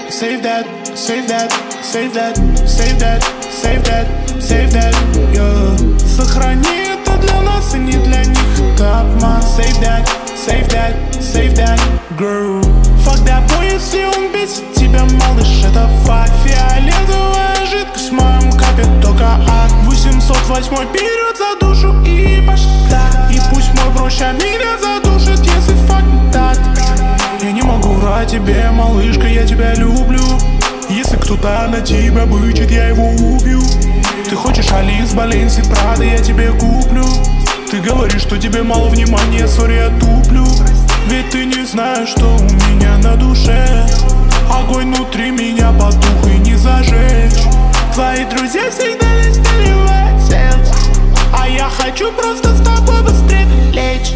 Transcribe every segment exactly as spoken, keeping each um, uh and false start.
save that, save that, save that, save that, save that, save that, yeah. Сохрани это для нас и не для них, это обман. Save that, save that, save that, girl. Fuck that boy, если он бесит тебя, малыш, это факт. Фиолетовая жидкость в моем капе, только ад. Восемьсот восьмой берет за душу и пошла. И пусть мой проще меня задушит, если факт не так. Я не могу врать тебе, малышка, я тебя люблю. Если кто-то на тебя бычит, я его убью. Ты хочешь Алис, Баленси, Прада, я тебе куплю. Ты говоришь, что тебе мало внимания, сори, я туплю. Ведь ты не знаешь, что у меня на душе. Огонь внутри меня потух и не зажечь. Твои друзья всегда лишь наливают сердце, а я хочу просто с тобой быстрее лечь.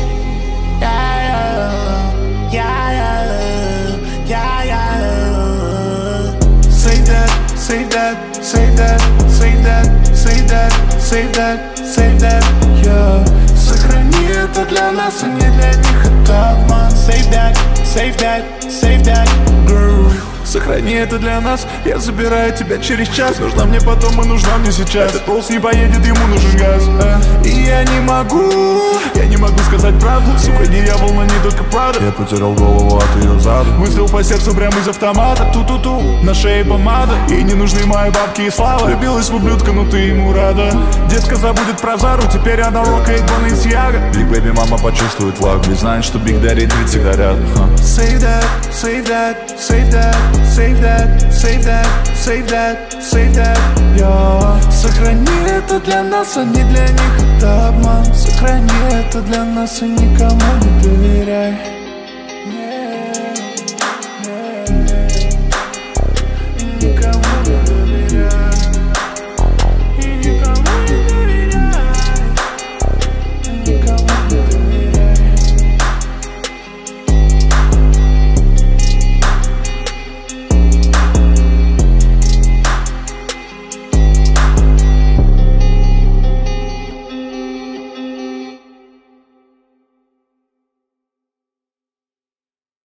Yeah, yeah, yeah, yeah, yeah. Save that, save that, save that, save that, save that, save that, save that, yeah. Сохрани это для нас, а не для них, это обман. Save that, save that, save that, girl. Сохрани это для нас, я забираю тебя через час. Ты нужна мне потом и нужна мне сейчас. Этот полз не поедет, ему нужен газ, а? И я не могу, я не могу сказать правду. Сука, дьявол, но не только правда. Я потерял голову от ее зада. Выстрел по сердцу прямо из автомата. Ту-ту-ту, на шее помада. Ей не нужны мои бабки и слава. Влюбилась в ублюдка, но ты ему рада. Детка забудет про Зару, теперь она рокает Balenciaga. Big Baby мама почувствует влагу, ведь знает, что Big Daddy тридцать всегда рядом. Save that, save that, save that, save that, save that, save that, save that, yeah. Сохрани это для нас, а не для них, это обман. Сохрани это для нас и никому не доверяй.